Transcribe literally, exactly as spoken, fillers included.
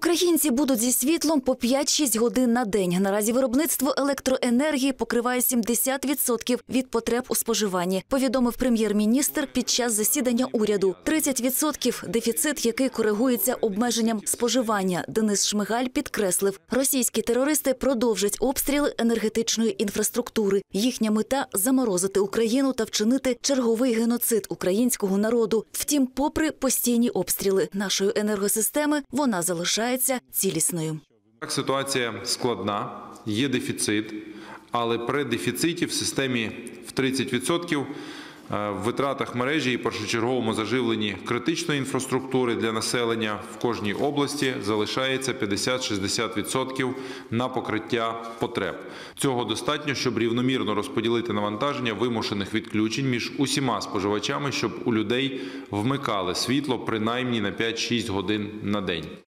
Українці будуть зі світлом по п'ять-шість годин на день. Наразі виробництво електроенергії покриває сімдесят відсотків від потреб у споживанні, повідомив прем'єр-міністр під час засідання уряду. тридцять відсотків – дефіцит, який коригується обмеженням споживання. Денис Шмигаль підкреслив, російські терористи продовжать обстріли енергетичної інфраструктури. Їхня мета – заморозити Україну та вчинити черговий геноцид українського народу. Втім, попри постійні обстріли нашої енергосистеми, вона залишається цілісною. Ситуація складна, є дефіцит, але при дефіциті в системі в тридцять відсотків в витратах мережі і першочерговому заживленні критичної інфраструктури для населення в кожній області залишається п'ятдесят-шістдесят відсотків на покриття потреб. Цього достатньо, щоб рівномірно розподілити навантаження вимушених відключень між усіма споживачами, щоб у людей вмикали світло принаймні на п'ять-шість годин на день.